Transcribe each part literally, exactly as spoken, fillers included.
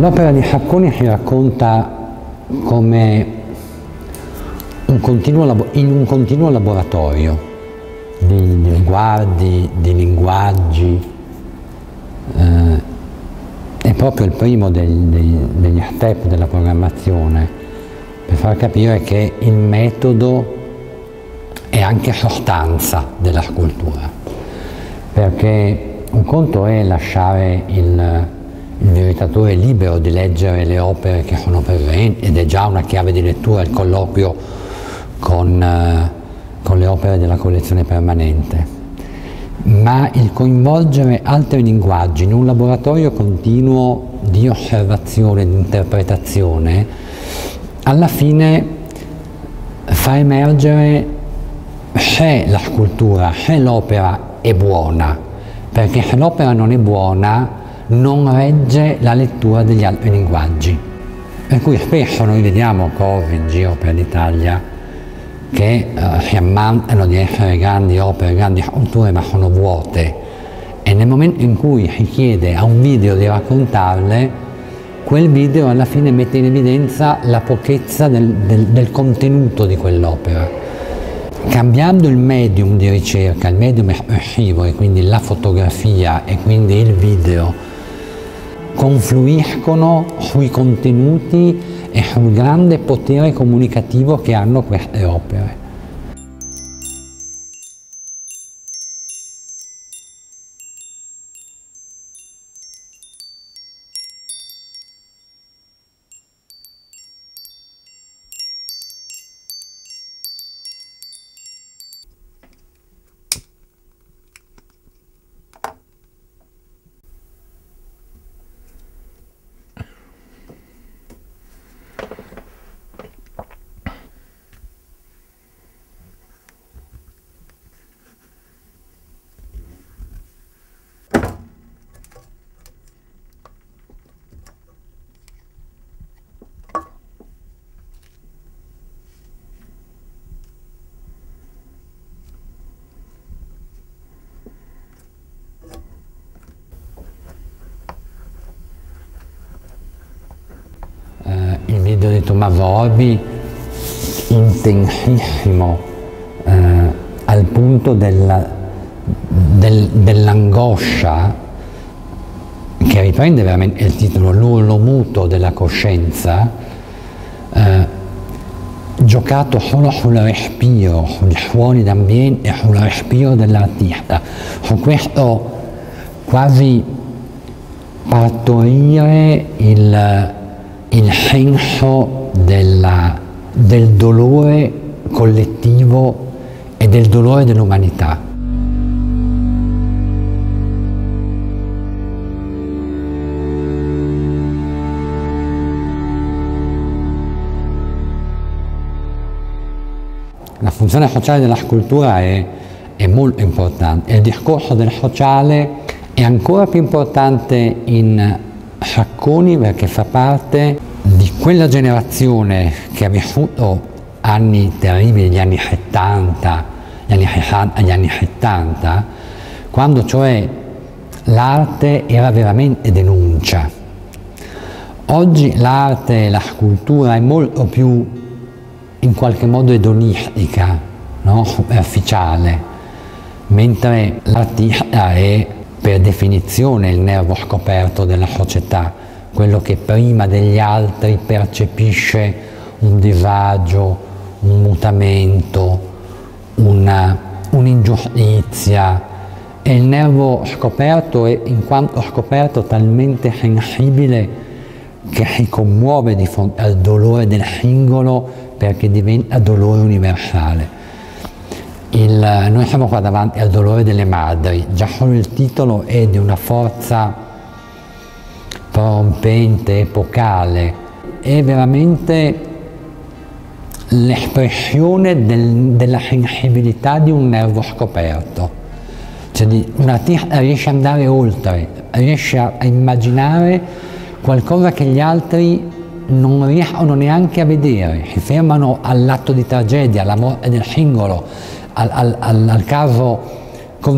L'opera di Hacconi ci racconta come un continuo, in un continuo laboratorio di, di sguardi, di linguaggi. Eh, è proprio il primo dei, dei, degli step della programmazione per far capire che il metodo è anche sostanza della scultura, perché un conto è lasciare il il visitatore libero di leggere le opere che sono presenti, ed è già una chiave di lettura il colloquio con, eh, con le opere della collezione permanente, ma il coinvolgere altri linguaggi in un laboratorio continuo di osservazione, di interpretazione, alla fine fa emergere se la scultura, se l'opera è buona, perché se l'opera non è buona non regge la lettura degli altri linguaggi. Per cui spesso noi vediamo cose in giro per l'Italia che uh, si ammantano di essere grandi opere, grandi sculture, ma sono vuote, e nel momento in cui si chiede a un video di raccontarle, quel video alla fine mette in evidenza la pochezza del, del, del contenuto di quell'opera. Cambiando il medium di ricerca, il medium espressivo, e quindi la fotografia e quindi il video, confluiscono sui contenuti e sul grande potere comunicativo che hanno queste opere. Il video di Tommaso Orbi, intensissimo, eh, al punto della, del, dell'angoscia, che riprende veramente il titolo, l'urlo muto della coscienza, eh, giocato solo sul respiro, sugli suoni d'ambiente e sul respiro dell'artista, su questo quasi partorire il il senso della, del dolore collettivo e del dolore dell'umanità. La funzione sociale della scultura è, è molto importante, e il discorso del sociale è ancora più importante in Hacconi, perché fa parte di quella generazione che ha vissuto anni terribili, gli anni settanta, gli anni sessanta, gli anni settanta, quando cioè l'arte era veramente denuncia. Oggi l'arte, la scultura è molto più in qualche modo edonistica, no? Superficiale, mentre l'artista è per definizione il nervo scoperto della società, quello che prima degli altri percepisce un disagio, un mutamento, una, un'ingiustizia, e il nervo scoperto è, in quanto scoperto, talmente sensibile che si commuove di fronte al dolore del singolo, perché diventa dolore universale. Il, noi siamo qua davanti al dolore delle madri, già solo il titolo è di una forza prorompente, epocale, è veramente l'espressione del, della sensibilità di un nervo scoperto. Cioè di, un artista riesce ad andare oltre, riesce a, a immaginare qualcosa che gli altri non riescono neanche a vedere, si fermano all'atto di tragedia, alla morte del singolo, Al, al, al caso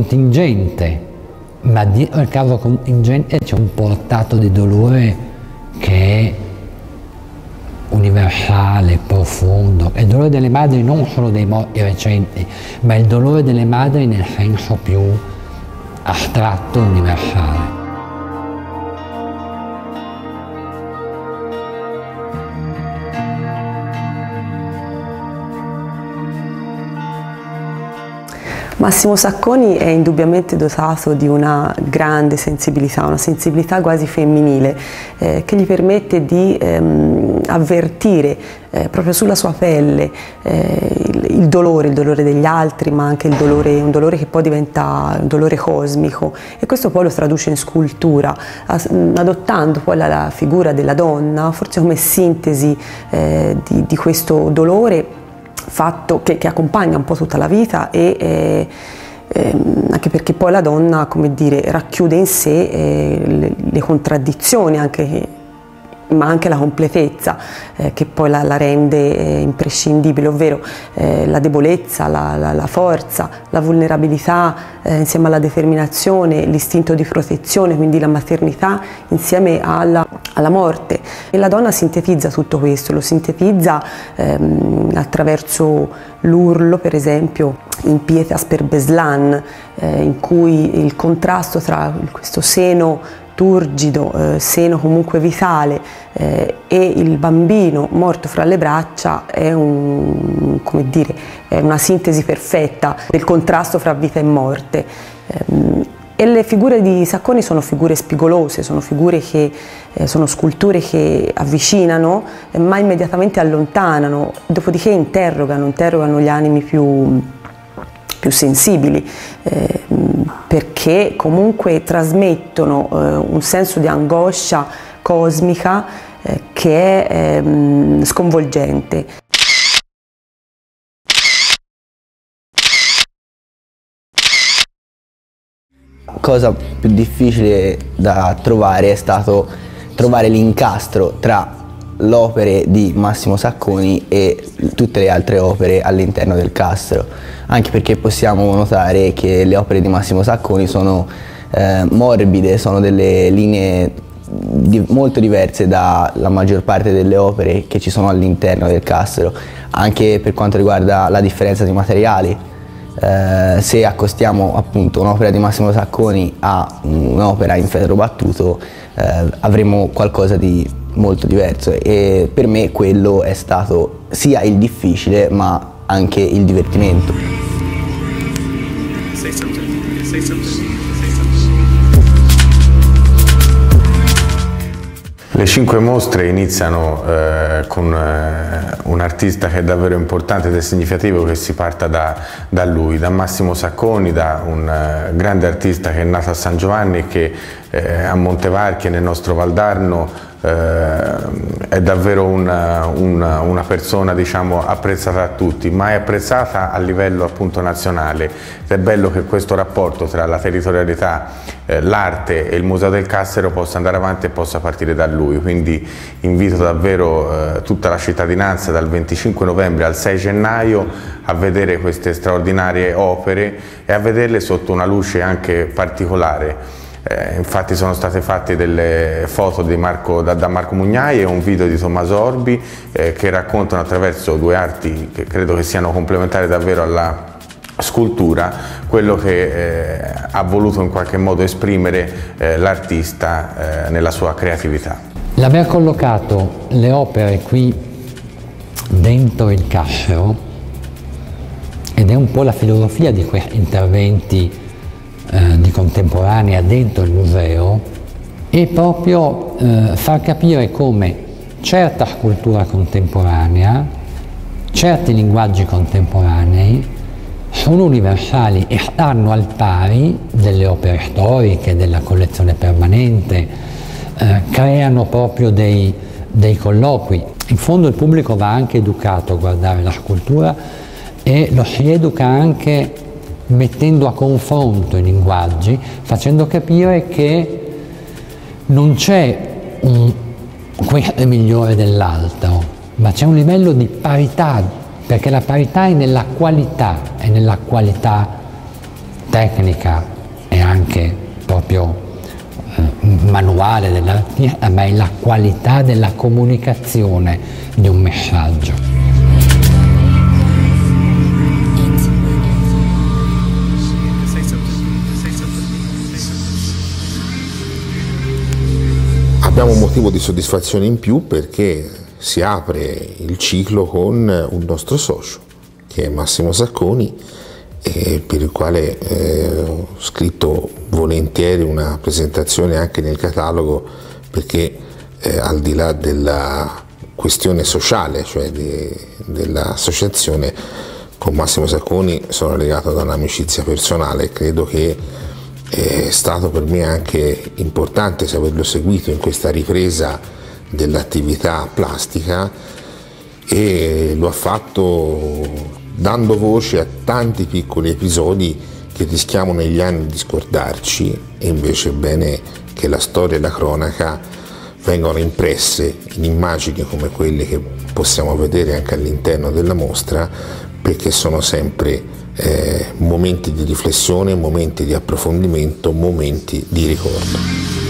contingente, ma dietro il caso contingente c'è un portato di dolore che è universale, profondo. È il dolore delle madri non solo dei morti recenti, ma il dolore delle madri nel senso più astratto e universale. Massimo Sacconi è indubbiamente dotato di una grande sensibilità, una sensibilità quasi femminile, eh, che gli permette di ehm, avvertire eh, proprio sulla sua pelle eh, il, il dolore, il dolore degli altri, ma anche il dolore, un dolore che poi diventa un dolore cosmico, e questo poi lo traduce in scultura, adottando poi la, la figura della donna, forse come sintesi eh, di, di questo dolore fatto che, che accompagna un po' tutta la vita, e eh, eh, anche perché poi la donna, come dire, racchiude in sé eh, le, le contraddizioni, anche, ma anche la completezza eh, che poi la, la rende eh, imprescindibile, ovvero eh, la debolezza, la, la, la forza, la vulnerabilità eh, insieme alla determinazione, l'istinto di protezione, quindi la maternità insieme alla, alla morte. E la donna sintetizza tutto questo, lo sintetizza ehm, attraverso l'urlo, per esempio, in Pietas per Beslan, eh, in cui il contrasto tra questo seno turgido, eh, seno comunque vitale, eh, e il bambino morto fra le braccia è, un, come dire, è una sintesi perfetta del contrasto fra vita e morte. Eh, e le figure di Sacconi sono figure spigolose, sono figure che eh, sono sculture che avvicinano, eh, ma immediatamente allontanano, dopodiché interrogano, interrogano gli animi più più sensibili, eh, perché comunque trasmettono eh, un senso di angoscia cosmica eh, che è eh, sconvolgente. Cosa più difficile da trovare è stato trovare l'incastro tra l'opere di Massimo Sacconi e tutte le altre opere all'interno del castro, anche perché possiamo notare che le opere di Massimo Sacconi sono eh, morbide, sono delle linee di, molto diverse dalla maggior parte delle opere che ci sono all'interno del castro, anche per quanto riguarda la differenza di materiali. Eh, se accostiamo appunto un'opera di Massimo Sacconi a un'opera in ferro battuto eh, avremo qualcosa di molto diverso, e per me quello è stato sia il difficile ma anche il divertimento. Say something. Say something. Le cinque mostre iniziano eh, con eh, un artista che è davvero importante ed è significativo che si parta da, da lui, da Massimo Sacconi, da un eh, grande artista che è nato a San Giovanni e che eh, a Montevarchi, nel nostro Valdarno, eh, è davvero una, una, una persona, diciamo, apprezzata da tutti, ma è apprezzata a livello appunto nazionale, ed è bello che questo rapporto tra la territorialità, eh, l'arte e il Museo del Cassero possa andare avanti e possa partire da lui. Quindi invito davvero eh, tutta la cittadinanza dal venticinque novembre al sei gennaio a vedere queste straordinarie opere e a vederle sotto una luce anche particolare. Eh, infatti sono state fatte delle foto di Marco, da, da Marco Mugnai e un video di Tommaso Orbi eh, che raccontano, attraverso due arti che credo che siano complementari davvero alla scultura, quello che eh, ha voluto in qualche modo esprimere eh, l'artista eh, nella sua creatività. L'aver collocato le opere qui dentro il Cassero, ed è un po' la filosofia di questi interventi eh, di contemporanea dentro il museo, è proprio eh, far capire come certa scultura contemporanea, certi linguaggi contemporanei sono universali e stanno al pari delle opere storiche, della collezione permanente, eh, creano proprio dei, dei colloqui. In fondo il pubblico va anche educato a guardare la scultura e lo si educa anche mettendo a confronto i linguaggi, facendo capire che non c'è un questo è migliore dell'altro, ma c'è un livello di parità, perché la parità è nella qualità, è nella qualità tecnica e anche proprio eh, manuale dell'artista, ma è la qualità della comunicazione di un messaggio. Abbiamo un motivo di soddisfazione in più perché si apre il ciclo con un nostro socio, che è Massimo Sacconi, e per il quale eh, ho scritto volentieri una presentazione anche nel catalogo, perché eh, al di là della questione sociale, cioè di, dell'associazione, con Massimo Sacconi sono legato da un'amicizia personale e credo che è stato per me anche importante saperlo seguito in questa ripresa dell'attività plastica, e lo ha fatto dando voce a tanti piccoli episodi che rischiamo negli anni di scordarci, e invece è bene che la storia e la cronaca vengano impresse in immagini come quelle che possiamo vedere anche all'interno della mostra, perché sono sempre Eh, momenti di riflessione, momenti di approfondimento, momenti di ricordo.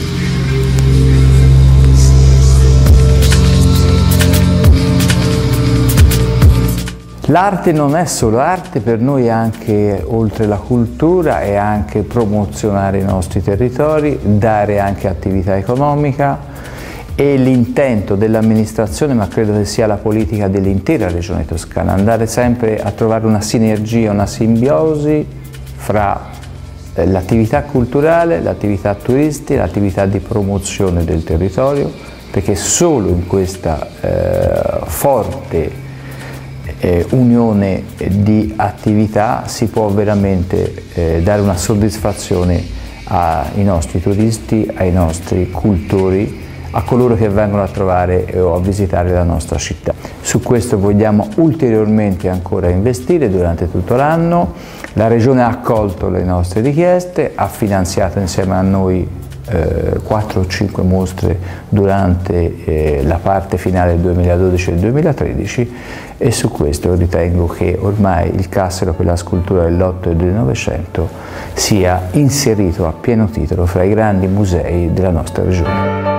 L'arte non è solo arte, per noi è anche, oltre la cultura, è anche promozionare i nostri territori, dare anche attività economica, e l'intento dell'amministrazione, ma credo che sia la politica dell'intera regione toscana, andare sempre a trovare una sinergia, una simbiosi fra l'attività culturale, l'attività turistica, l'attività di promozione del territorio, perché solo in questa eh, forte eh, unione di attività si può veramente eh, dare una soddisfazione ai nostri turisti, ai nostri cultori, a coloro che vengono a trovare o a visitare la nostra città. Su questo vogliamo ulteriormente ancora investire durante tutto l'anno. La Regione ha accolto le nostre richieste, ha finanziato insieme a noi eh, quattro o cinque mostre durante eh, la parte finale del duemiladodici e del duemilatredici, e su questo ritengo che ormai il Cassero per la scultura dell'Ottocento e del Novecento sia inserito a pieno titolo fra i grandi musei della nostra Regione.